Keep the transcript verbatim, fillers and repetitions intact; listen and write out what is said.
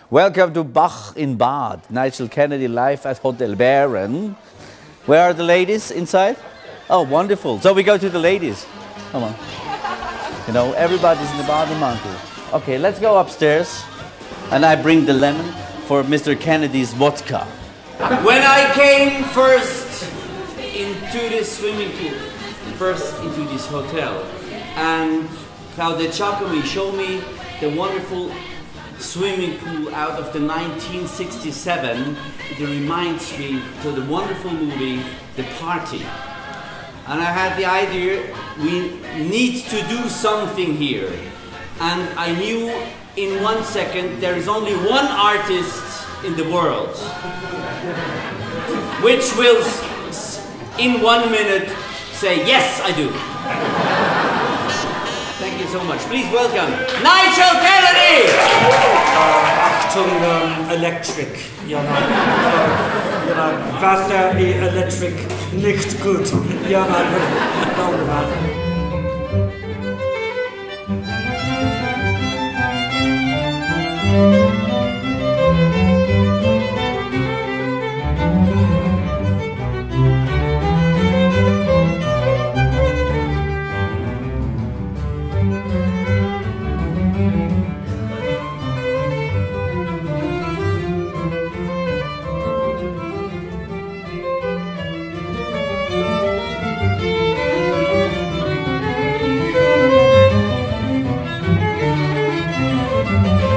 Welcome to Bach in Bad. Nigel Kennedy live at Hotel Baron. Where are the ladies inside? Oh, wonderful. So we go to the ladies. Come on. You know, everybody's in the Bademantel. Okay, let's go upstairs. And I bring the lemon for Mister Kennedy's vodka. When I came first into this swimming pool, first into this hotel, and Claudia Giacomi showed me the wonderful swimming pool out of the nineteen sixty-seven, it reminds me to the wonderful movie, The Party. And I had the idea, we need to do something here. And I knew in one second, there is only one artist in the world, which will, in one minute, say, yes, I do. Thank you so much. Please welcome Nigel Kennedy! Uh, Achtung, um, electric, you know. You know, Wasser electric, nicht gut. Ja, man. Thank you.